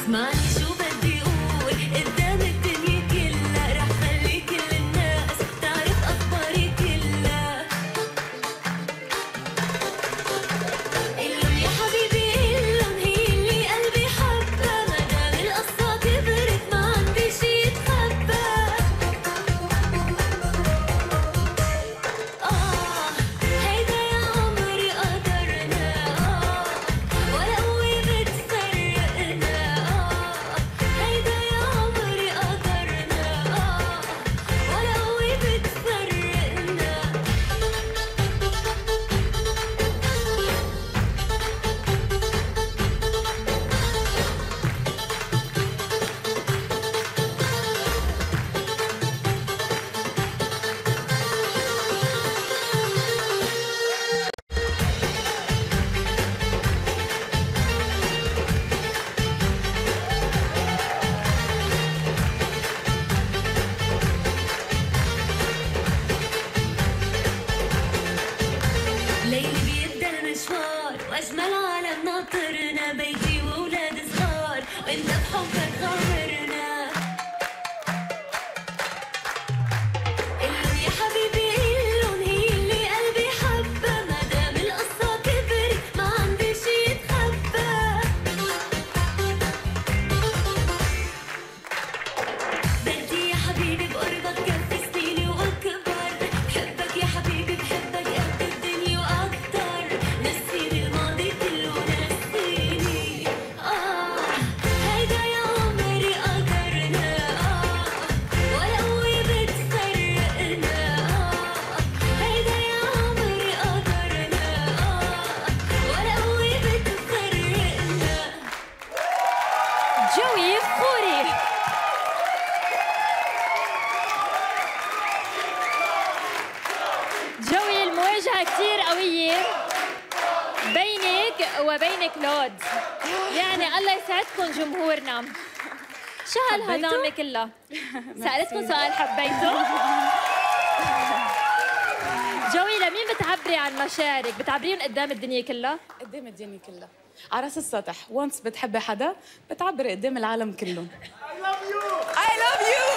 اسمعني شو بدي اقول قدام الدنيا كلها، رح خلي كل الناس تعرف اخباري كلها. قلن يا حبيبي قلن هي اللي قلبي حبها، مدام القصة كبرت ما عندي شي يتخبى. هيدا يا عمري قدرنا، ولا قوة بتفرقنا. هيدا يا عمري قدرنا، ولا قوة بتفرقنا. ليلي بيبدا المشوار واجمل عالم ناطرنا، بيتي واولاد صغار وانت بحبك غامرنا. قلن يا حبيبي قلن هي اللي قلبي حبها، مدام القصة كبرت ما عندي شي يتخبى. بدي يا حبيبي بقربك كفي سنيني واكبر، بحبك يا حبيبي بحبك قد الدنيا واكتر. نسيني الماضي كله نسيني. هيدا يا عمري قدرنا، ولا قوة بتفرقنا. هيدا يا عمري قدرنا، ولا قوة بتفرقنا. جوي خوري. جوي المواجهة كتير قوية بينك وبين كلود، يعني الله يسعدكم جمهورنا. شو هالهضامة كلها؟ سألتكم سؤال حبيته؟ جوي لمين بتعبري عن مشاعرك؟ بتعبريهم قدام الدنيا كلها؟ قدام الدنيا كلها، على راس السطح. وانس بتحبي حدا بتعبري قدام العالم كلهم. I love you.